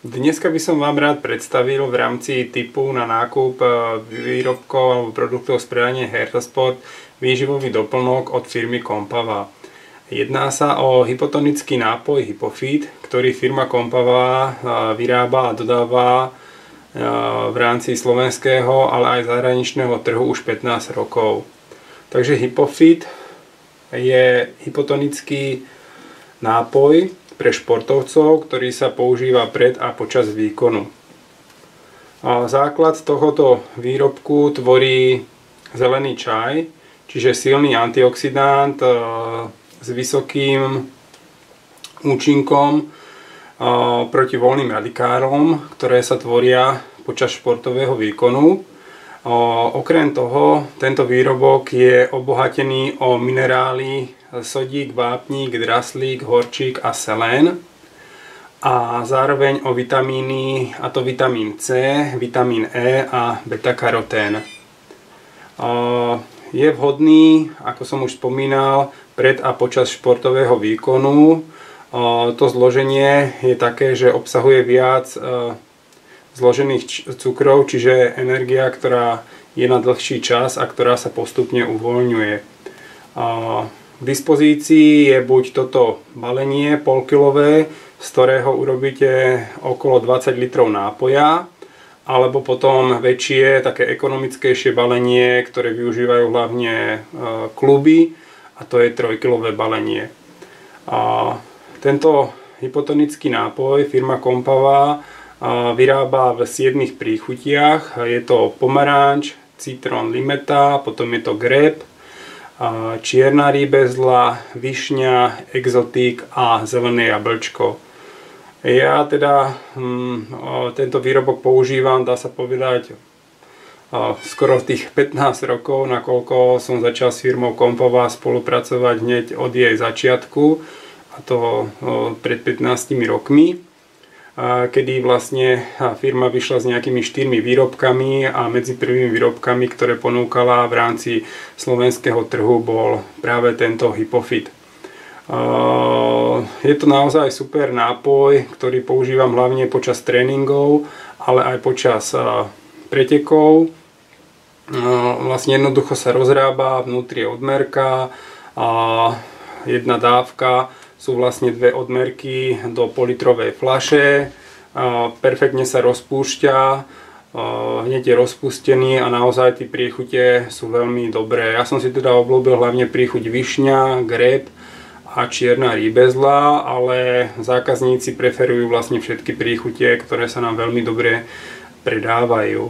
Dneska by som vám rád predstavil v rámci tipu na nákup výrobkov alebo produktov z predania Hertasport výživový doplnok od firmy Kompava. Jedná sa o hypotonický nápoj Hypofit, ktorý firma Kompava vyrába a dodáva v rámci slovenského, ale aj zahraničného trhu už 15 rokov. Takže Hypofit je hypotonický nápoj pre športovcov, ktorý sa používa pred a počas výkonu. Základ tohoto výrobku tvorí zelený čaj, čiže silný antioxidant s vysokým účinkom proti voľným radikálom, ktoré sa tvoria počas športového výkonu. Okrem toho, tento výrobok je obohatený o minerály sodík, vápnik, draslík, horčík a selén a zároveň o vitamíny, a to vitamín C, vitamín E a beta-karotén. Je vhodný, ako som už spomínal, pred a počas športového výkonu. To zloženie je také, že obsahuje viac zložených cukrov, čiže energia, ktorá je na dlhší čas a ktorá sa postupne uvoľňuje. K dispozícii je buď toto balenie polkilové, z ktorého urobíte okolo 20 litrov nápoja, alebo potom väčšie, také ekonomickejšie balenie, ktoré využívajú hlavne kluby, a to je 3-kilové balenie. Tento hypotonický nápoj firma Kompava vyrába v 7 príchutiach. Je to pomaranč, citrón, limeta, potom je to greb, čierna rýbezla, višňa, exotík a zelené jablčko. Ja teda tento výrobok používam, dá sa povedať, skoro tých 15 rokov, nakoľko som začal s firmou Kompava spolupracovať hneď od jej začiatku, a to pred 15 rokmi, kedy vlastne firma vyšla s nejakými 4 výrobkami a medzi prvými výrobkami, ktoré ponúkala v rámci slovenského trhu, bol práve tento Hypofit. Je to naozaj super nápoj, ktorý používam hlavne počas tréningov, ale aj počas pretekov. Vlastne jednoducho sa rozrába, vnútri je odmerka a jedna dávka. Sú vlastne 2 odmerky do politrovej fľaše, perfektne sa rozpúšťa, hneď je rozpustený a naozaj tie príchute sú veľmi dobré. Ja som si teda obľúbil hlavne príchuť višňa, greb a čierna rýbezla, ale zákazníci preferujú vlastne všetky príchute, ktoré sa nám veľmi dobre predávajú.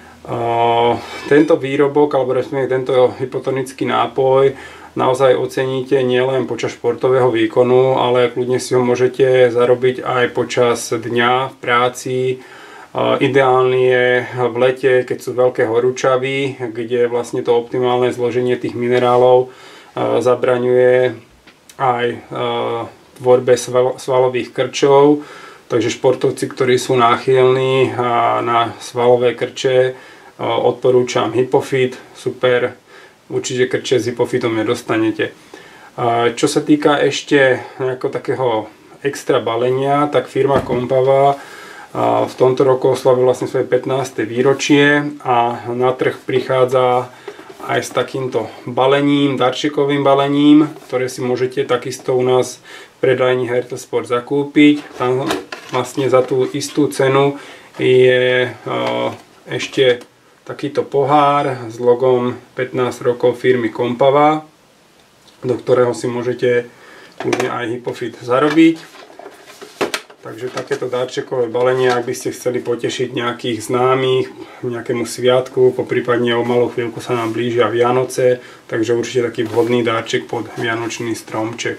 Tento výrobok, alebo respektíve tento hypotonický nápoj, naozaj oceníte nielen počas športového výkonu, ale kľudne si ho môžete zarobiť aj počas dňa v práci. Ideálny je v lete, keď sú veľké horúčavy, kde vlastne to optimálne zloženie tých minerálov zabraňuje aj tvorbe svalových krčov. Takže športovci, ktorí sú náchylní na svalové krče, odporúčam Hypofit, super. Určite krče s Hypofitom nedostanete. Čo sa týka ešte nejakého takého extra balenia, tak firma Kompava v tomto roku oslavuje vlastne svoje 15. výročie a na trh prichádza aj s takýmto balením, darčekovým balením, ktoré si môžete takisto u nás v predajni Hertasport zakúpiť. Tam vlastne za tú istú cenu je ešte takýto pohár s logom 15 rokov firmy Kompava, do ktorého si môžete kľudne aj Hypofit zarobiť. Takže takéto darčekové balenie, ak by ste chceli potešiť nejakých známych, nejakému sviatku, poprípadne o malú chvíľku sa nám blížia Vianoce, takže určite taký vhodný darček pod vianočný stromček.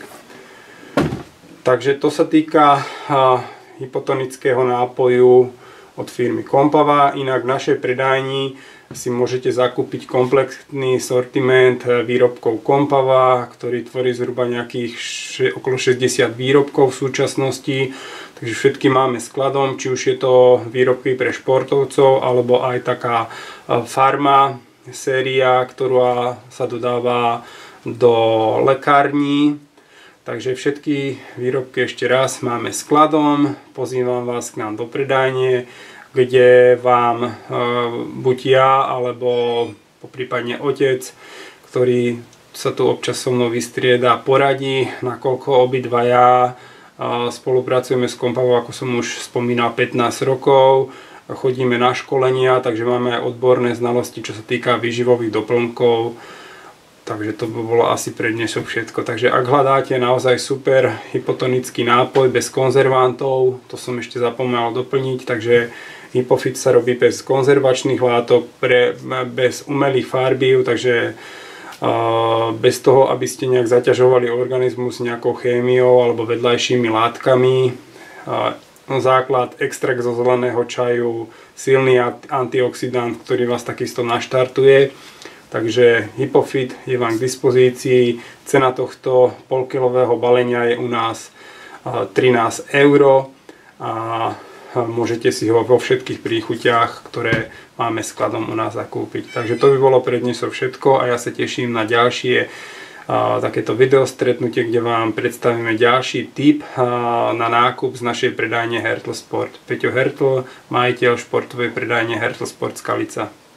Takže to sa týka hypotonického nápoju od firmy Kompava. Inak v našej predajni si môžete zakúpiť komplexný sortiment výrobkov Kompava, ktorý tvorí zhruba nejakých okolo 60 výrobkov v súčasnosti. Takže všetky máme skladom, či už je to výrobky pre športovcov, alebo aj taká farma séria, ktorá sa dodáva do lekární. Takže všetky výrobky ešte raz máme skladom, pozývam vás k nám do predajne, kde vám buď ja alebo poprípadne otec, ktorý sa tu občas so mnou vystrieda, poradí, nakoľko obidvaja spolupracujeme s Kompavou, ako som už spomínal, 15 rokov, chodíme na školenia, takže máme aj odborné znalosti, čo sa týka výživových doplnkov. Takže to by bolo asi pre dnešok všetko. Takže ak hľadáte naozaj super hypotonický nápoj bez konzervantov, to som ešte zapomínal doplniť, takže Hypofit sa robí bez konzervačných látok, bez umelých farbív, takže bez toho, aby ste nejak zaťažovali organizmus nejakou chémiou alebo vedľajšími látkami. Základ extrakt zo zeleného čaju, silný antioxidant, ktorý vás takisto naštartuje. Takže Hypofit je vám k dispozícii. Cena tohto polkilového balenia je u nás 13 € a môžete si ho vo všetkých príchuťach, ktoré máme skladom u nás zakúpiť. Takže to by bolo pre dnes všetko a ja sa teším na ďalšie takéto video stretnutie, kde vám predstavíme ďalší tip na nákup z našej predajne Hertl Sport. Peťo Hertl, majiteľ športovej predajne Hertl Sport Skalica.